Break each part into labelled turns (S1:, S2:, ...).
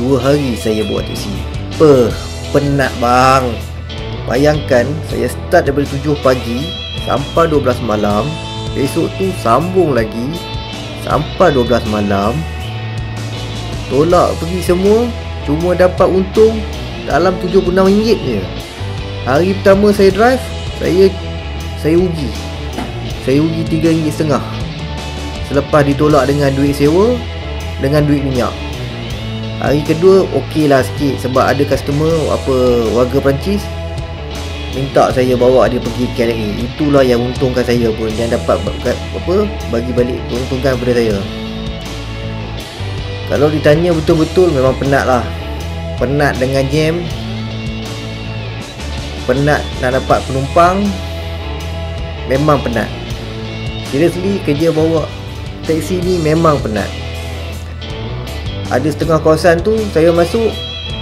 S1: 2 hari saya bawa teksi. Penat bang. Bayangkan saya start daripada 7 pagi sampai 12 malam. Besok tu sambung lagi sampai 12 malam. Tolak pergi semua, cuma dapat untung dalam RM76 je. Hari pertama saya drive, saya rugi. Saya rugi RM3.5. Selepas ditolak dengan duit sewa, dengan duit minyak. Hari kedua okey lah sikit sebab ada customer warga Perancis minta saya bawa dia pergi KLA. Itulah yang untungkan saya pun, yang dapat bagi balik untungkan kepada saya. Kalau ditanya betul-betul memang penat lah. Penat dengan jam, penat nak dapat penumpang, memang penat. Seriously, kerja bawa teksi ni memang penat. Ada setengah kawasan tu saya masuk,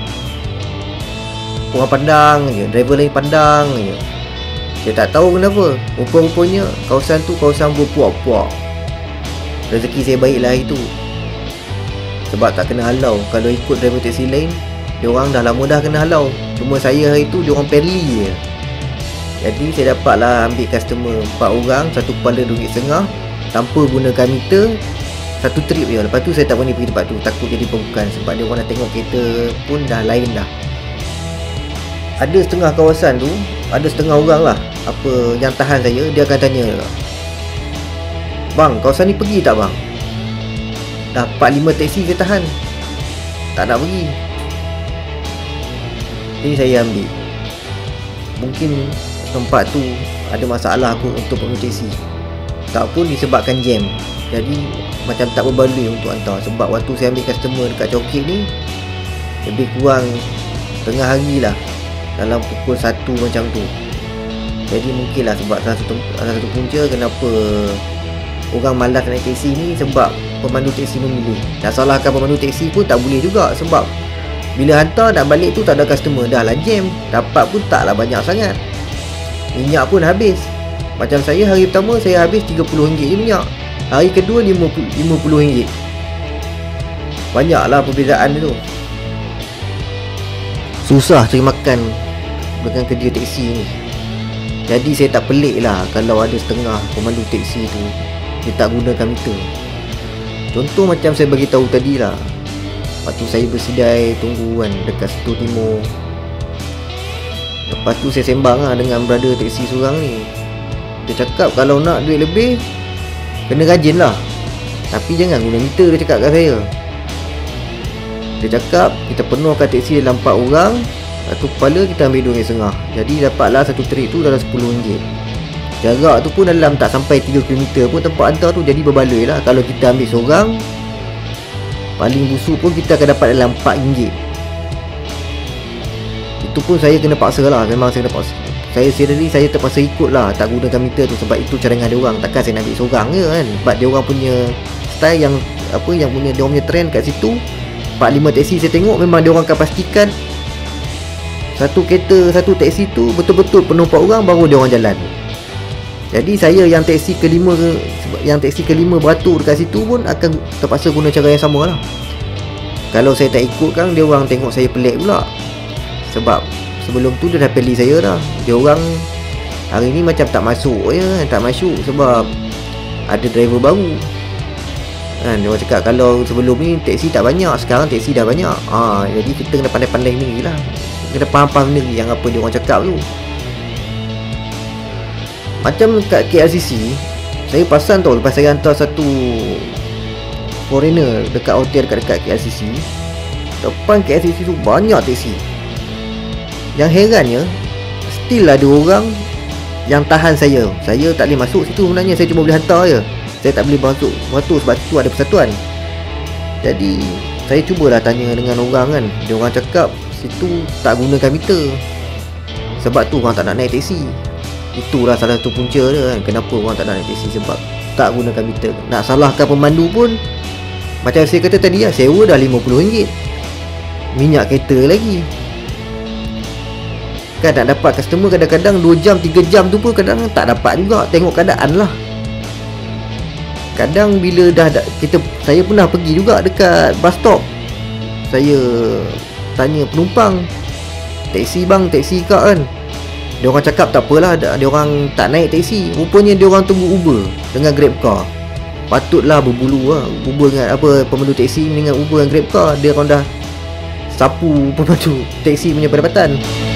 S1: orang pandang je, driver lain pandang je. Saya tak tahu kenapa. Rupa-rupanya kawasan tu kawasan berpuak-puak. Rezeki saya baik lah itu, sebab tak kena halau. Kalau ikut driver teksi lain, diorang dah lama dah kena halau. Cuma saya hari tu diorang perli je. Jadi saya dapatlah ambil customer 4 orang, satu kepala RM2.5 tanpa gunakan meter. Satu trip je. Lepas tu saya tak berani pergi tempat tu, takut jadi perukan. Sebab dia orang dah tengok kereta pun dah lain dah. Ada setengah kawasan tu, ada setengah orang lah yang tahan saya. Dia akan tanya, "Bang, kawasan ni pergi tak bang?" Dah 4-5 teksi saya tahan, tak nak pergi. Jadi saya ambil. Mungkin tempat tu ada masalah aku untuk pengguna teksi, tak pun disebabkan jam. Jadi macam tak berbaloi untuk hantar. Sebab waktu saya ambil customer dekat Chowkit ni lebih kurang tengah hari lah, dalam pukul 1 macam tu. Jadi mungkin lah sebab salah satu punca kenapa orang malas naik teksi ni, sebab pemandu teksi memilih. Nak salahkan pemandu teksi pun tak boleh juga, sebab bila hantar nak balik tu tak ada customer, dah lah jam. Dapat pun taklah banyak sangat. Minyak pun habis. Macam saya hari pertama saya habis RM30 je minyak. Hari kedua RM50. Banyaklah perbezaan tu. Susah cari makan dengan kerja teksi ni. Jadi saya tak pelik lah kalau ada setengah pemandu teksi tu dia tak gunakan meter. Contoh macam saya bagi tahu tadi lah, waktu saya bersidai tunggu kan dekat Setu Timur. Lepas tu saya sembang lah dengan brother teksi seorang ni. Dia cakap kalau nak duit lebih kena rajin lah, tapi jangan guna meter, dia cakap kat saya. Dia cakap kita penuhkan teksi dalam 4 orang, satu kepala kita ambil RM2.5. Jadi dapatlah satu trip tu dalam RM10. Jarak tu pun dalam tak sampai 3 km pun tempat hantar tu. Jadi berbaloi lah. Kalau kita ambil seorang, paling busuk pun kita akan dapat dalam RM4. Itu pun saya kena paksa lah. Memang saya kena paksa. Saya terpaksa ikut lah, tak gunakan meter tu. Sebab itu cadangan dia orang. Takkan saya nak ambil seorang je kan. Sebab dia orang punya style yang punya dia orang punya trend kat situ. 4-5 teksi saya tengok memang dia orang akan pastikan satu kereta, satu teksi tu betul-betul penuh 4 orang baru dia orang jalan. Jadi saya yang teksi kelima beratur dekat situ pun akan terpaksa guna cara yang sama lah. Kalau saya tak ikut kan, dia orang tengok saya pelik pula. Sebab sebelum tu dia dah pilih saya dah. Dia orang hari ni macam tak masuk je kan, tak masuk sebab ada driver baru kan. Dia orang cakap kalau sebelum ni teksi tak banyak, sekarang teksi dah banyak. Jadi kita kena pandai-pandai sendiri lah, kena faham-faham sendiri yang apa dia orang cakap tu. Macam kat KLCC, saya perasan tau, lepas saya hantar satu foreigner dekat hotel dekat KLCC, depan KLCC tu banyak teksi. Yang herannya, still ada orang yang tahan saya. Saya tak boleh masuk situ sebenarnya, saya cuma boleh hantar je. Saya tak boleh masuk waktu sebab situ ada persatuan. Jadi saya cubalah tanya dengan orang kan. Dia orang cakap situ tak gunakan meter, sebab tu orang tak nak naik teksi. Itulah salah satu punca dia kan, kenapa orang tak nak naik teksi, sebab tak gunakan meter. Nak salahkan pemandu pun, macam saya kata tadi lah, sewa dah RM50, minyak kereta lagi kan. Nak dapat customer kadang-kadang 2 jam 3 jam tu pun kadang tak dapat juga. Tengok keadaan lah. Kadang bila saya pernah pergi juga dekat bus stop, saya tanya penumpang, taksi bang, taksi kak kan. Dia orang cakap tak apalah, dia orang tak naik taksi. Rupanya dia orang tunggu Uber dengan Grab car. Patutlah berbulu lah Uber dengan pemandu taksi dengan Uber dengan Grab car. Dia orang dah sapu pemandu taksi punya pendapatan.